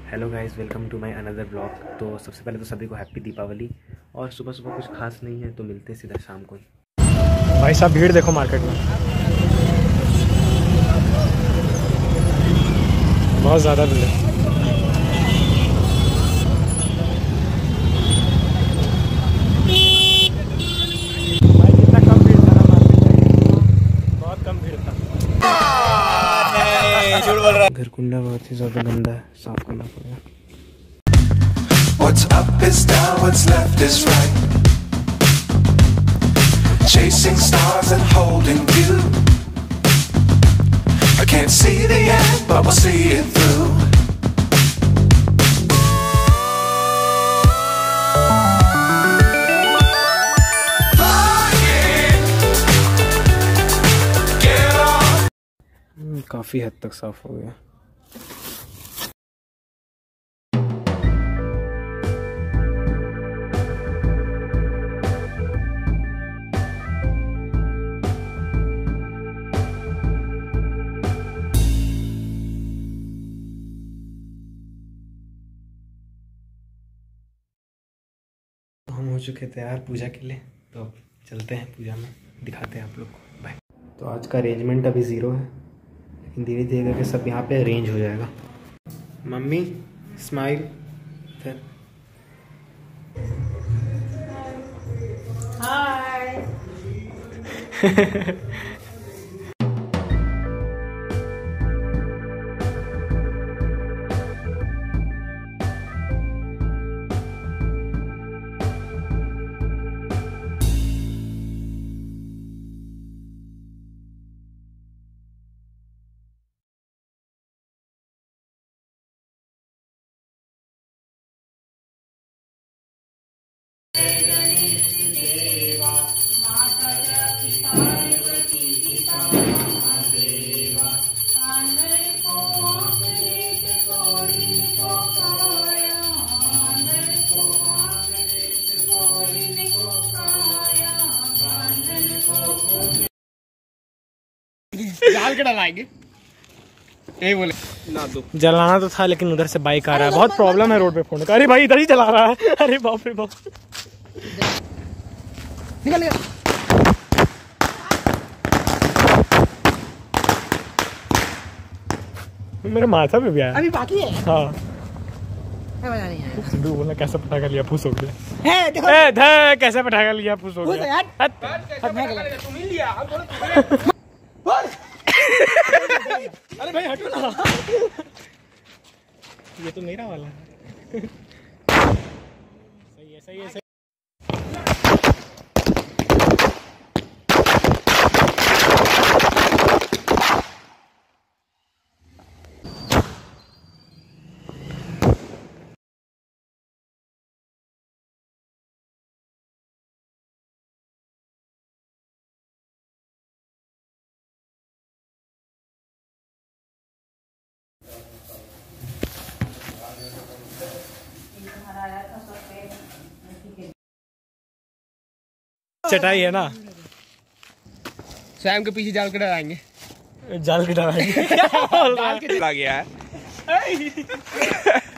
Hello guys, welcome to my another blog. तो सबसे पहले तो सभी को हैप्पी दीपावली। और सुबह सुबह कुछ खास नहीं है तो मिलते हैं सीधा शाम को ही। भाई साहब भीड़ देखो मार्केट में, बहुत ज़्यादा भीड़ है। भाई कितना कम भीड़ था ना मार्केट में, बहुत कम भीड़ था। घर कुंडा बहुत ही ज़्यादा गंदा है, साफ करना पड़ेगा। What's up is down, what's left is right. Chasing stars and holding you. I can't see the end, but we'll see it through. काफ़ी हद तक साफ हो गया। हम हो चुके तैयार पूजा के लिए, तो अब चलते हैं पूजा में, दिखाते हैं आप लोग को। बाय। तो आज का अरेंजमेंट अभी ज़ीरो है, लेकिन धीरे धीरे करके सब यहाँ पे अरेंज हो जाएगा। मम्मी स्माइल, फिर हाय। जाल के डलाएंगे, यही बोले ना। दो जलाना तो था, लेकिन उधर से बाइक आ रहा है, बहुत प्रॉब्लम है रोड पे फोन का। अरे भाई इधर ही चला रहा है, अरे बाप रे बाप। निकल गया। मेरे माथा पे भी आया, अभी बाकी है। हाँ मजा नहीं आया। सिद्धू बोला कैसे पटाखा लिया, फूस हो गया। है देखो, ए धे कैसे पटाखा लिया, फूस हो गया। तुम ही लिया। अरे भाई हटो ना, ये तो मेरा वाला है। सही है सही है सही। चटाई है ना, सैम के पीछे जाल के डराएंगे। जाल की डराएंगे। जाल के चला गया है।